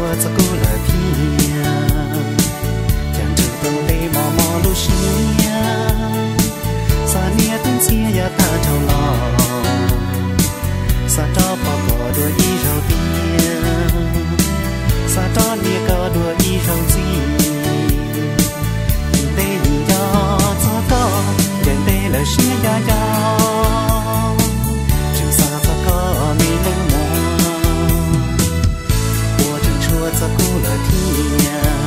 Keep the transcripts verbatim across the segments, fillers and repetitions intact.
chúa cho cô là thiên chẳng chịu tông tê mò mò lu xia sa nia tung xia ya ta trâu lò sa cho bỏ cỏ đùa y rau tia sa cho nia cỏ đùa y rau gì tê nhìn cho cho có đèn tê là xia ya ya chừng xa cho có mi nâng za cô là thiên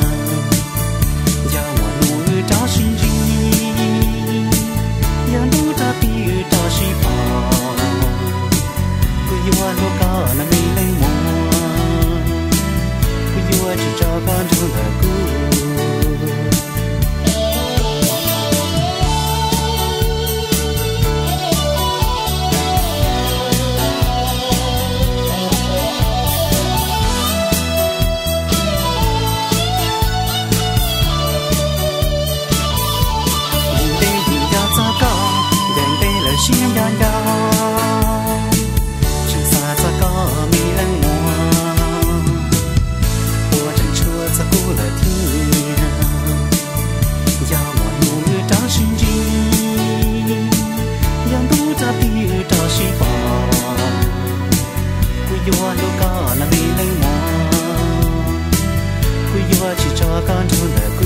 ya mà nuôi cho sinh linh ya nuôi cho tiêu cho sinh bảo cứ yêu anh có là mình lấy mua cứ yêu chỉ cho con chú là cô xia ya ya chừng xa xa có mi lăng mùa của chẳng chúa xa cô là thiên ya một nụ cho sinh linh ya đủ cho tiêu cho sinh bảo cứ yêu đâu có là mi lăng mùa cứ yêu chỉ cho con chú là